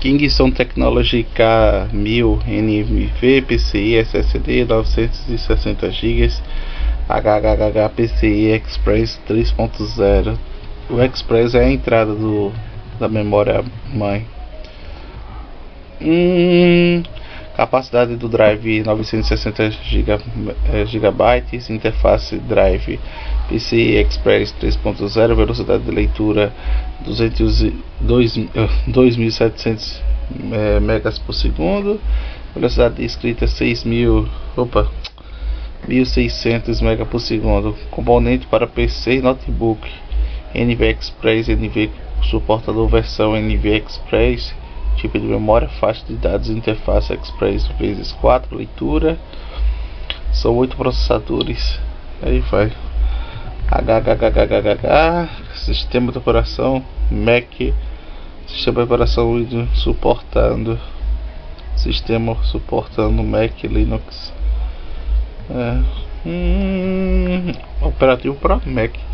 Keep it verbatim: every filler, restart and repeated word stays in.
Kingston Technology K mil N V M e P C I S S D novecentos e sessenta gigas H H H P C I Express três ponto zero. O Express é a entrada do, da memória mãe. Hum, capacidade do drive novecentos e sessenta gigabytes, interface drive P C I Express três ponto zero, velocidade de leitura dois mil e setecentos é, megas por segundo, velocidade de escrita seis mil, opa, mil e seiscentos megas por segundo. Componente para P C e notebook N V Express, N V suportador versão N V Express, tipo de memória, faixa de dados, interface Express vezes quatro, leitura. São oito processadores. Aí vai. H H H H H, sistema de operação Mac, sistema de operação Windows suportando, sistema suportando Mac, Linux, é, hum, operativo para Mac.